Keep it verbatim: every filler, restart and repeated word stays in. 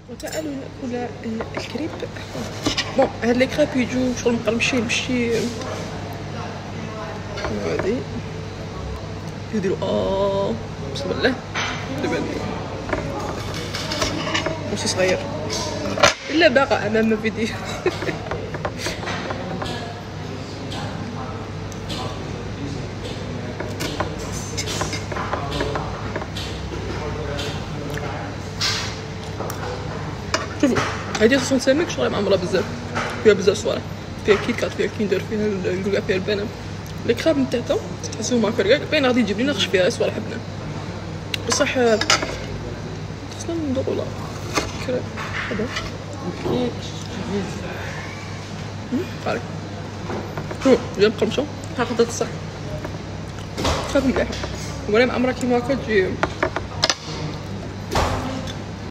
وتعالوا ناكل الكريب. بون هاد لي كريب يجوا شغل مقرمشين ماشي هادي يديروا اه بسم الله دابا ماشي صغير الا باقا امام فيديو. شوفوا هادي صوص سمك شغل معمره بزاف، فيها بزاف صوالح، فيها كيت كات، فيها كيندر، فيها نقولها فيها البنان. لي كراب من تحت تحسوهم هكا رقاق، باين غادي يجيب لينا خش فيها صوالح بنان بصح خصنا ندوقو لا كراب هذا قالك شوف جا مقرمشه هاخدها الصح كراب مليحه ولا معمره كيما هكا تجي